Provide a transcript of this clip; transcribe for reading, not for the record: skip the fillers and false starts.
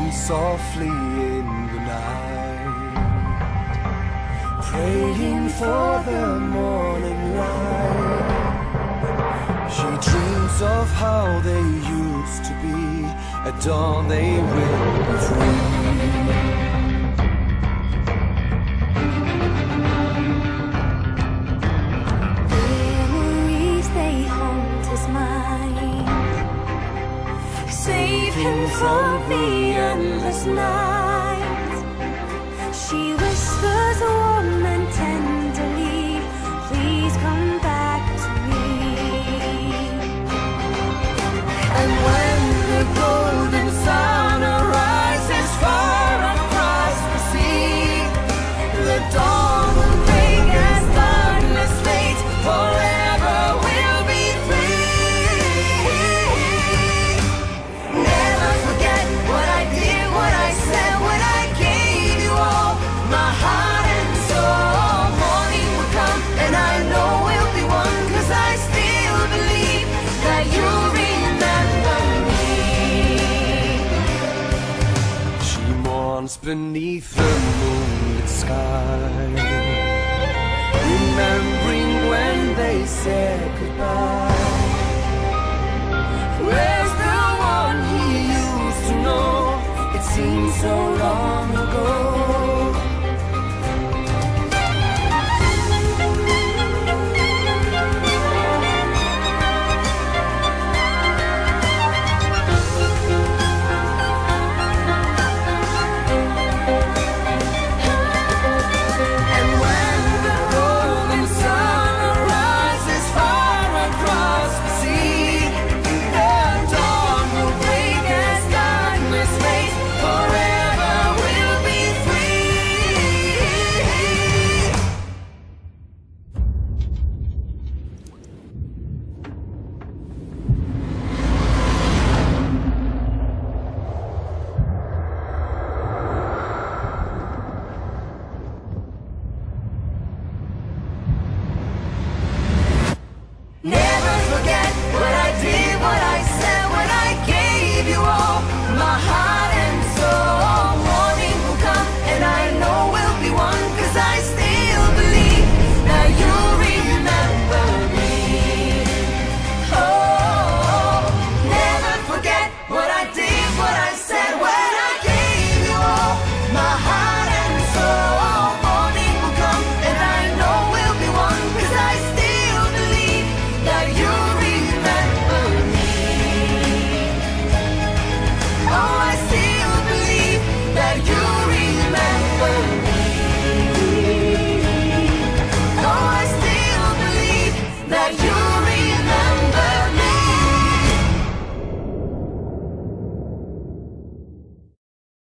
softly in the night, praying for the morning light. She dreams of how they used to be. At dawn they will be free. Memories, they haunt his mind, save him from the endless night. She whispers warm and tenderly, please come back to me. And when the golden sun arises far across the sea, the dawn will break as thunderous fate, forever we'll be free. Never forget what I did, what I said, when I gave you all my heart and soul. Morning will come and I know we'll be one, 'cause I still believe that you'll remember me. She mourns beneath the moonlit sky, remembering when they said goodbye. Where's the one he used to know? It seems so long